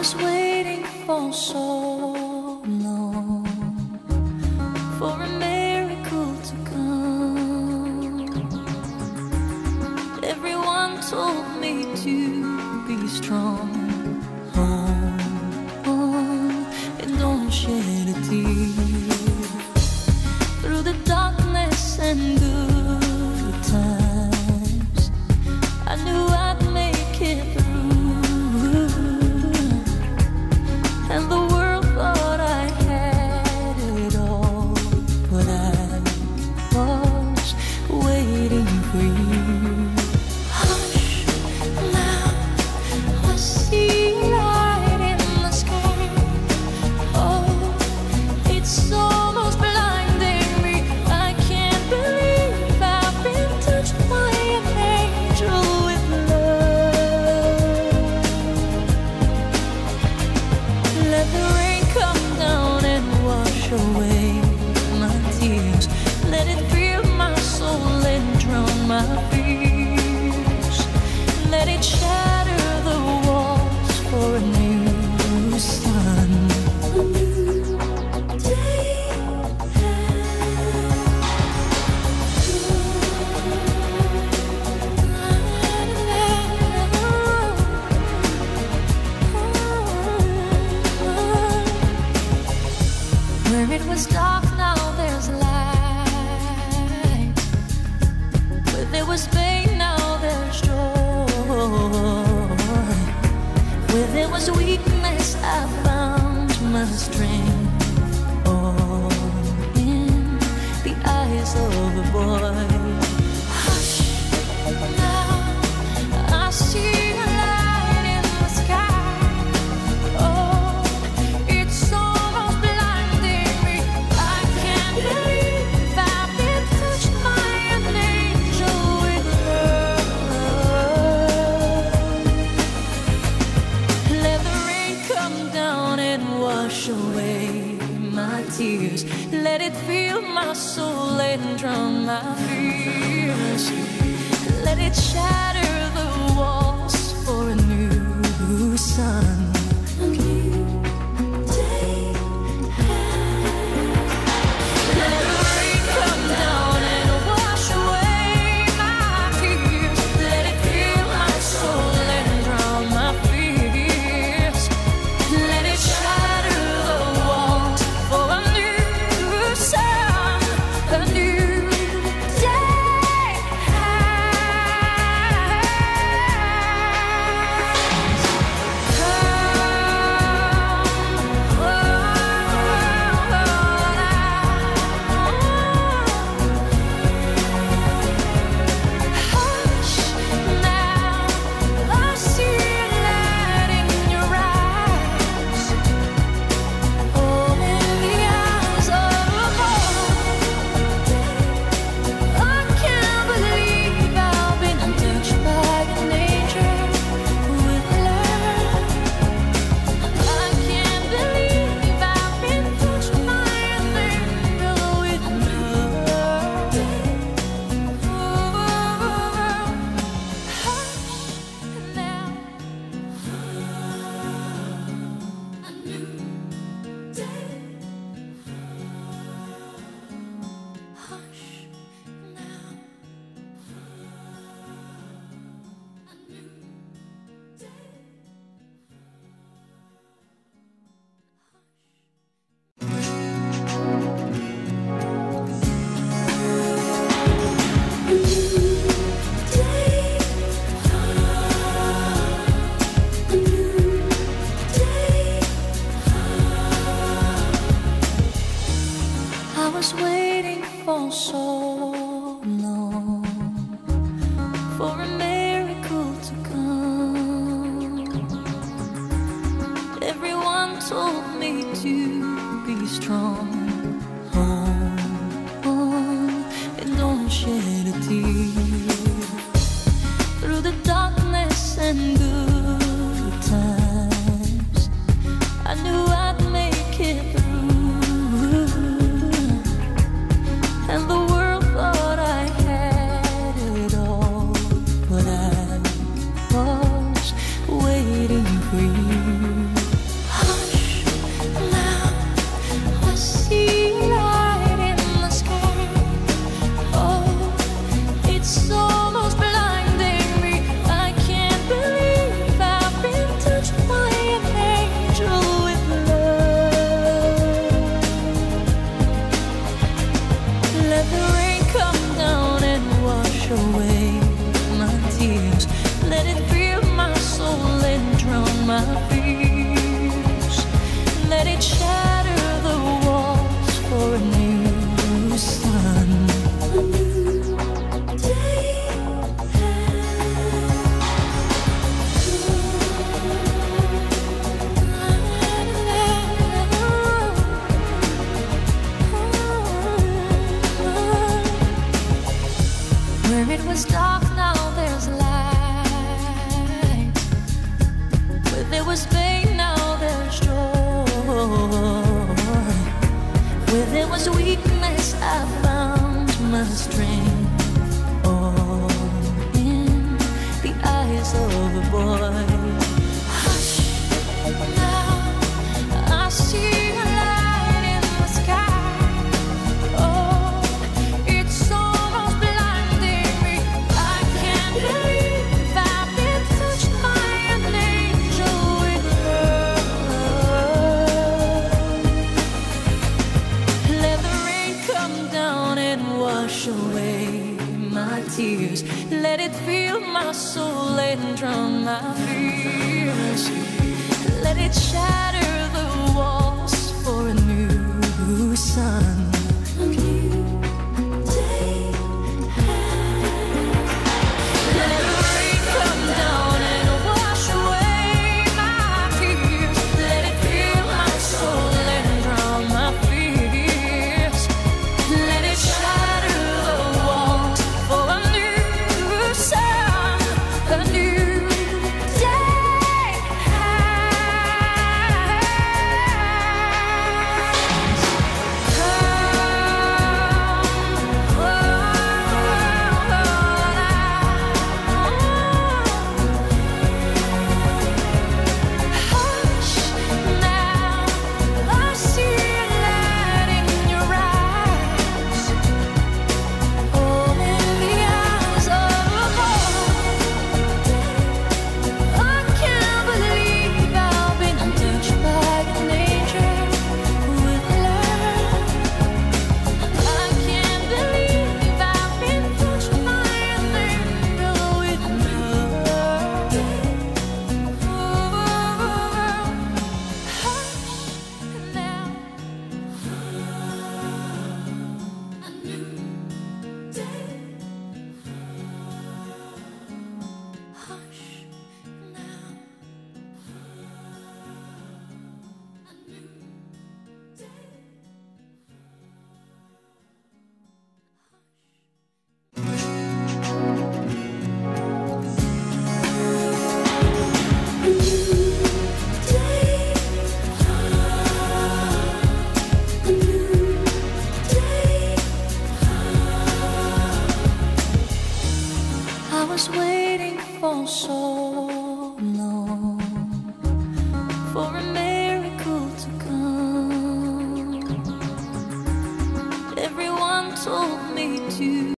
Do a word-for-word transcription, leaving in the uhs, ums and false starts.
was waiting for so long for a miracle to come. Everyone told me to be strong. Hold on and don't shed a tear. Through the darkness and good times, I knew I'd make it through. And the world thought I had it all, but I was waiting for you. Hush, now I see a light in the sky. Oh, it's almost blinding me. I can't believe I've been touched by an angel with love. Let the rain come down and wash away my tears. Let it fill my soul and drown my fears. Let it shatter the walls for a new sun. A new day. Where it was dark, now there's light. Where there was pain, now there's joy. Where there was weakness, I found my strength. All in the eyes of a boy. Hush, now I see a light in the sky. Oh, it's almost blinding me. I can't believe I've been touched by an angel with love. Let the rain come down and wash away my tears. Let it fill my soul and drown my fears. Let it shatter the walls for a new sun. A new day. Let the rain come down and wash away my tears. Let it fill my soul and drown my fears. Let it shatter the walls for a new sun, a new day. Hush, now I see a light in your eyes. Oh, in the eyes of a boy. I can't believe I've been touched by an angel with love. I can't believe I've been touched by an angel with love. Hush now, a new day. Hush now, a new day. I was waiting for so long for a miracle to come. Everyone told me to be strong. Hold on and don't shed a tear. Through the darkness and good times, I knew I'd make it through. And the world thought I had it all, but I was waiting for you. was pain, now there's joy. Where there was weakness, I found my strength. All in the eyes of a boy. Hush, now I see a light in the sky. Oh, it's almost blinding me. I can't believe I've been touched by an angel with love. Let the rain come down and wash away my tears. Let it fill my soul and drown my fears. Let it shatter the walls for a new sun. A new day. Let the rain come down and wash away my tears. Let it fill my soul and drown my fears. Let it shatter the walls for a new sun, a new day. Hush, now I see a light in your eyes. Oh, in the eyes of a boy. I can't believe I've been touched by an angel with love. I can't believe I've been touched by an angel with love. Hush, now a new day. Hush, now a new day. I was waiting for so long for a miracle to come. Everyone told me to